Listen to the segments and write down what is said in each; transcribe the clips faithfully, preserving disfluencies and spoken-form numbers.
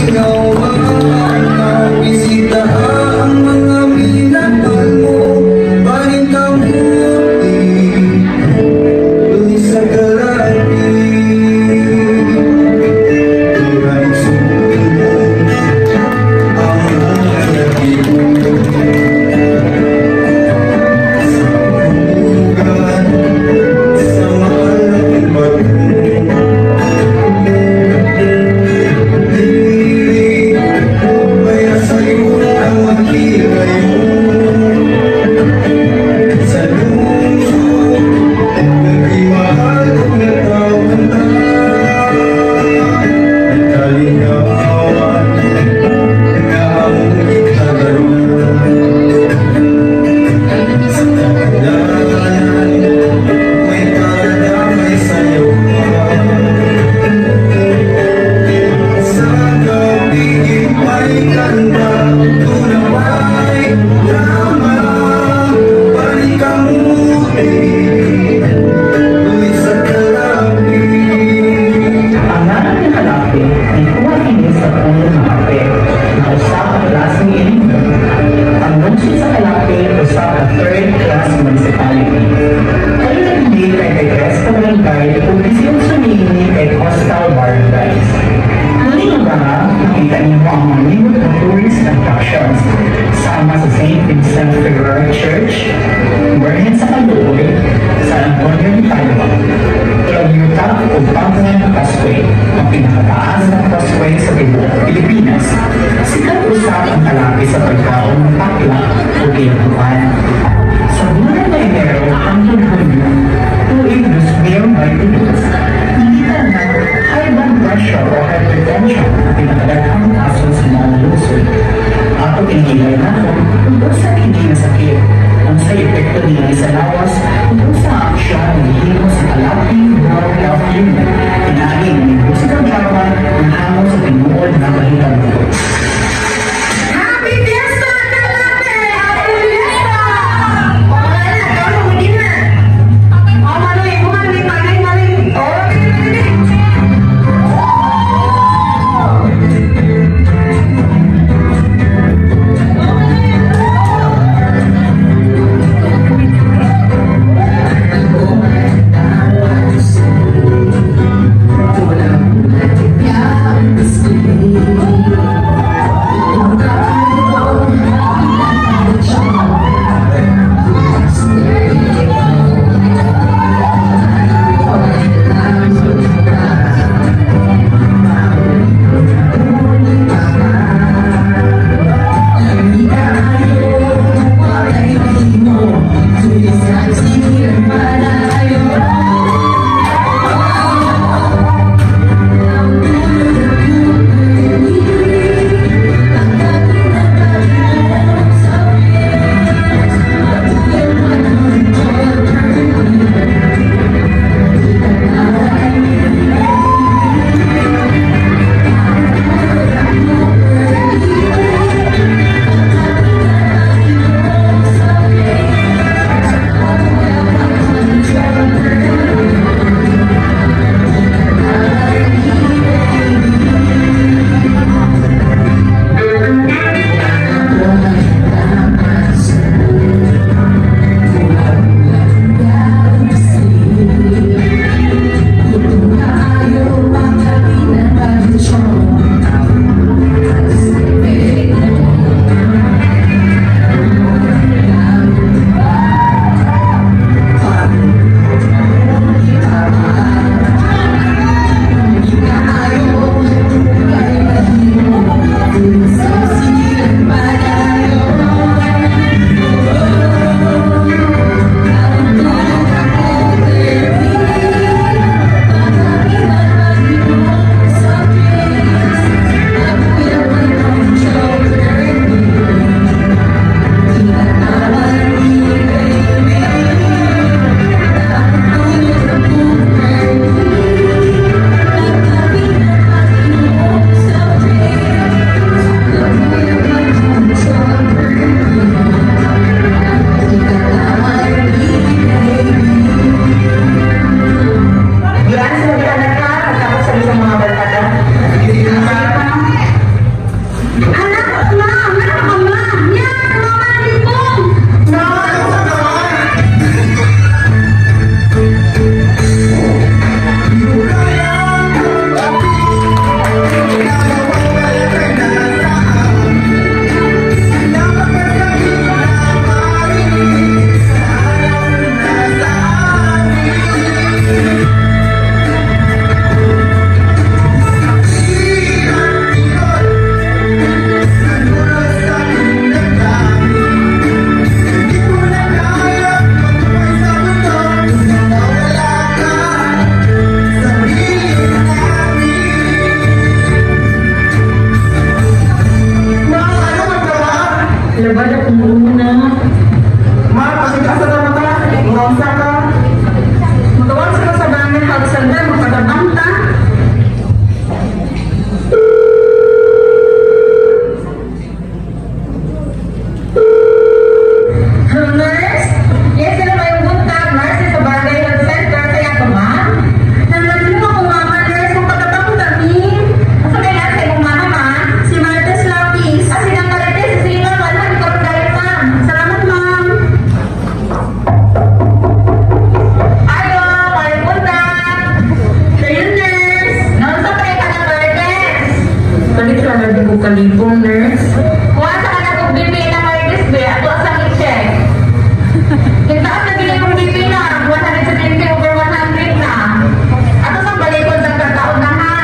Yeah. balik kung muna. Ma, pasikasa na mata. Ngawsa ka. Matawag sila sa barangay Alexander, magkadabang ta. Nurse? Yes, sila ba yung buntag? Nurse sa barangay health center. Kaya ka, ma'am? Nandun mo kung mama, nurse, kung pagkatapos kami. Asa kaya nasa yung mama, ma'am? Si Martes Lapis. Kasi nang Martes, sila wala. Ikaw ang galit, ma'am. Salamat, ma'am. Ayo, may buntag. Kayo, nurse. Nasa kaya ka na Martes? Kalit ka na di ko kalipong, nurse. Kuha sa ka na kung bibi na Martes, be. Ato asang i-check. Kintaan na din yung B P na, one seventy over one hundred na. Ato sa balikod sa kataon na ha.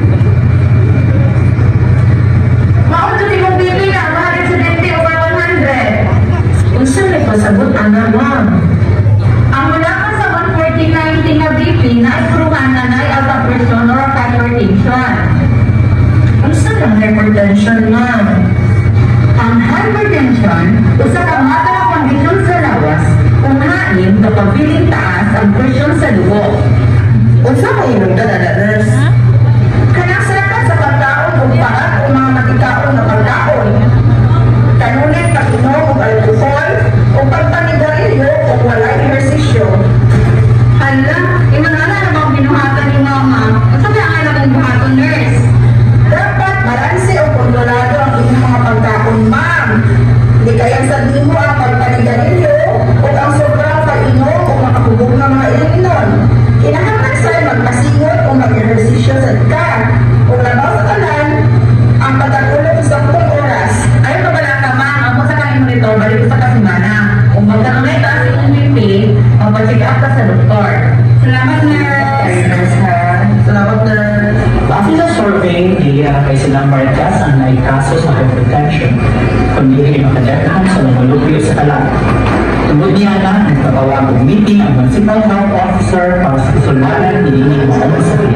Maon sa yung B P na, one seventy over one hundred. Kung saan may pasabot, ana, ma'am? Ang mula ka sa one forty ninety na B P na ipruhan na na alpha pressure or hypertension. Kung saan ang hypertension, ma'am? Ang hypertension, usa ka mata na kondisyon sa lawas, unahin kapag piling taas ang presyon sa dugo. Unsa mo yung nagdadala, nurse? Kanasarakan sa pagkaon o parat o mga matikaon na pagkaon. Kanunin, pag-inom o alcohol, o pagpanigarilyo o walay ehersisyo. Hala, imanala na bang binuhatan ni mama? At sabi ang alam mong buhaton, nurse? Dapat balanse o kontrolado ang inyong mga pagkaon, ma'am. Hindi kaya sabihin mo ang pagpanigarilyo o ang sobrang pag-inom o makahubog ng mga ilinon. Kinahanglan sa'yo magpasingot o mag-ehersisyo sa ka. Kung labaw sa talan, ang pagkakulong sa sampung oras. Ayaw ka pala ka, ma'am. Ako sa kain mo nito, balik ko sa kasimana. Kung magkaroon na ito ang iyong B P, magpa-check up ka sa doktor. Salamat, nurse. Nurse, ha? Salamat, nurse. Base sa survey, dili kay silang Martes ang naikaso sa hypertension, kundi ay makadaghan sa lumulupyo sa kalat. Tungod niya na, nagpatawag ng meeting ang Municipal Health Officer para sa kasulbanan niling mga sakit.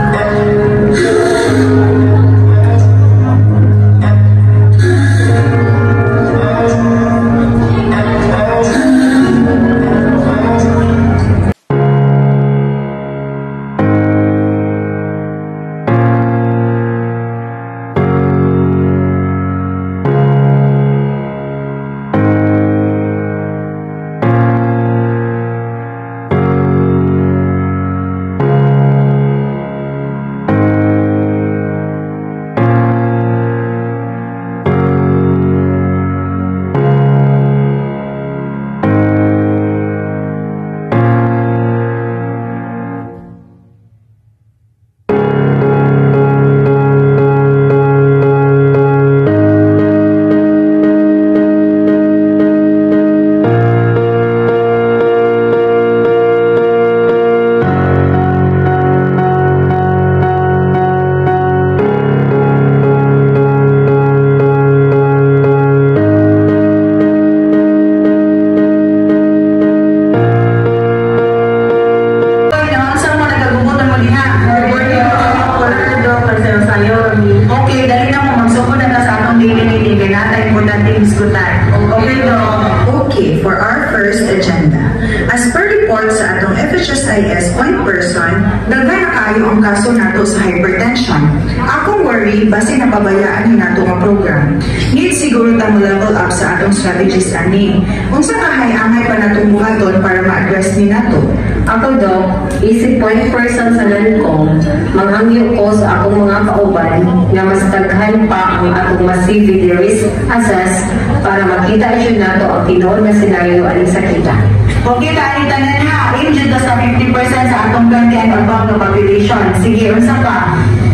Okay, for our first agenda. As per report sa atong F H S I S point person, daghan na kayo ang kaso nato sa hypertension. Akong worry, base napabayaan ni nato ang program. Need siguro ta mo level up sa atong strategies ani. Unsa kahay-angay pa natong buhaton para ma-address ni nato? Ako, Dok, isip point person sa Lancome, manghangyo ko sa akong mga kauban na mas daghan pa ang akong massive risk assess para makita isyo nato ang tinuod na senaryo aning sakita. Okay, tayo tanan ha. Injud sa fifty percent sa atong twenty and above na population. Sige, unsa pa?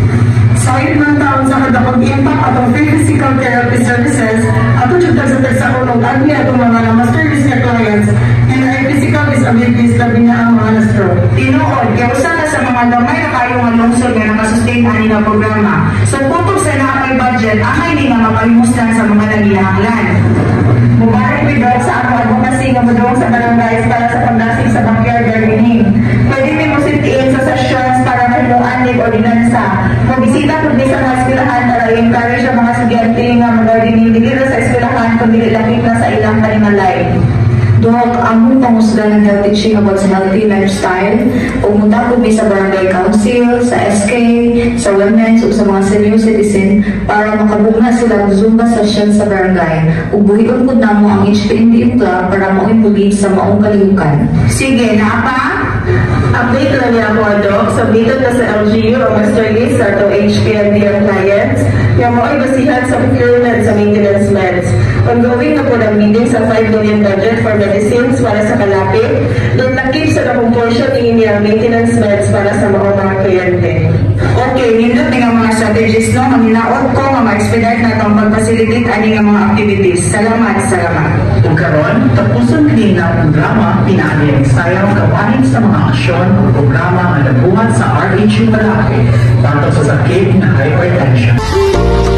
Sa ilang taon sa kada pag-impact atong physical therapy services, ato jud sa sa ulog agni atong mga master service nga clients, and our physical disabilities labi na ang mga stroke. Tinuod, kaya usa na sa mga gamay na kayo nga lungsod nga nakasustain ani nga programa. So kung sa nakay budget, angay ni nga mapalimustan sa mga nagihanglan. Mubarak withdraw sa ako advocacy nga mudong sa barangays para sa pagdasig sa backyard gardening. Pwede din mo sit-in sa sessions para mahinuan ni ordinansa. Magbisita po din sa mga eskwelahan para i-encourage ang mga estudyante nga mag-gardening dito sa eskwelahan kung dili lakip na sa ilang kanimalay. Dok, among pangusgan ng health teaching about sa healthy lifestyle o mutabog mi sa barangay council, sa S K, sa women's o sa mga senior citizen para makabugna sila og Zumba session sa barangay ug buhigon pud namo ang H P N D M Club para mauimpuli sa maong kalihukan. Sige, napa? Update lang niya ako, Dok. Submitted na sa L G U o master list sa itong H P N D M clients nga mo ay basihan sa procurement sa maintenance meds. Ongoing na po ng meeting sa five billion budget for medicines para sa kalapit. Doon lakip sa nakong portion ng inyong maintenance meds para sa mga mga kliyente. Okay, nindot nga mga strategies no, ang ninaot ko nga ma-expedite na itong pag-facilitate ani nga mga activities. Salamat, salamat. Kung karon, tapuson din na ang programa pinaagi ang sayang kapanin sa mga aksyon o programa ang nabuhat sa R H U Malaki batok sa sakit na hypertension.